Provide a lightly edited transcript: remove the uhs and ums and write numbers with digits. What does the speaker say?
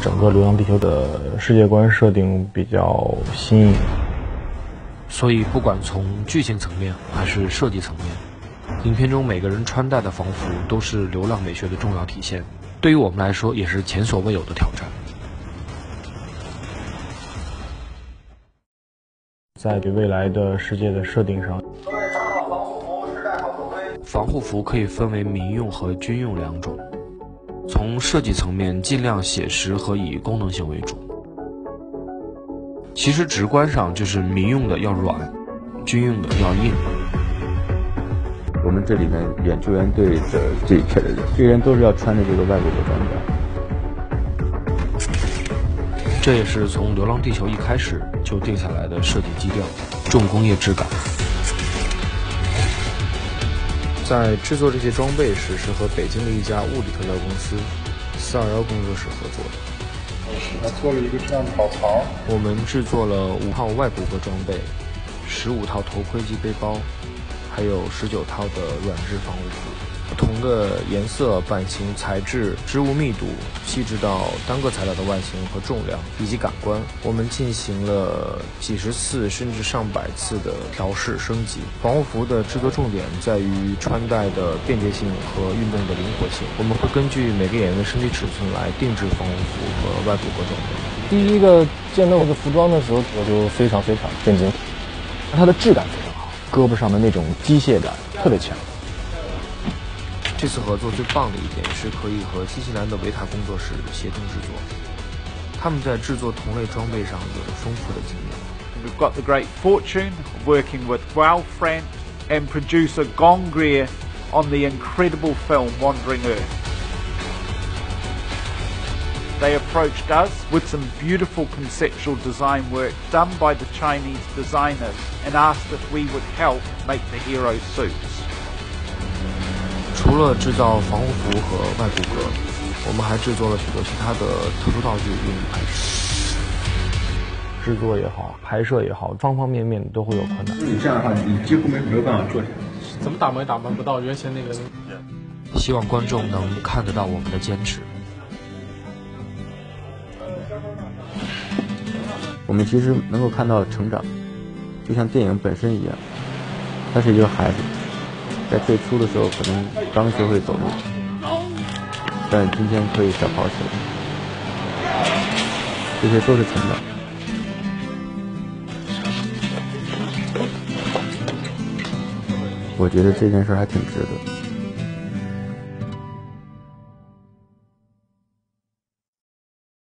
整个《流浪地球》的世界观设定比较新颖， 所以不管从剧情层面还是设计层面，影片中每个人穿戴的防服都是流浪美学的重要体现，对于我们来说也是前所未有的挑战。 在对未来的世界的设定上， 防护服可以分为民用和军用两种。从设计层面，尽量写实和以功能性为主。其实直观上就是民用的要软，军用的要硬。 我们这里面演救援队的这一批的人，这些人都是要穿着这个外国的装备。 这也是从《流浪地球》一开始就定下来的设计基调，重工业质感。在制作这些装备时，是和北京的一家物理特效公司421工作室合作的。 还做了一个这样的宝槽。 我们制作了5套外骨骼装备，15套头盔及背包，还有19套的软质防护服。不同的颜色、版型、材质、织物密度，细致到单个材料的外形和重量以及感官，我们进行了几十次甚至上百次的调试升级。防护服的制作重点在于穿戴的便捷性和运动的灵活性。我们会根据每个演员的身体尺寸来定制防护服和外骨骼装备。 第一个见到这个服装的时候，我就非常震惊，它的质感非常好，胳膊上的那种机械感特别强。 这次合作最棒的一点是可以和新西兰的维塔工作室协同制作，他们在制作同类装备上有着丰富的经验。 We've got the great fortune of working with Ralph Friend and producer Gong Greer on the incredible film Wandering Earth. They approached us with some beautiful conceptual design work done by the Chinese designers and asked if we would help make the hero suits. 除了制造防护服和外骨骼，我们还制作了许多其他的特殊道具用于拍摄。 制作也好，拍摄也好，方方面面都会有困难。 你这样的话，你几乎没有办法做起来。 怎么打磨也打磨不到原先那个。 希望观众能看得到我们的坚持。 我们其实能够看到成长，就像电影本身一样，他是一个孩子。在最初的时候可能刚学会走路，但今天可以小跑起来，这些都是成长。我觉得这件事还挺值得。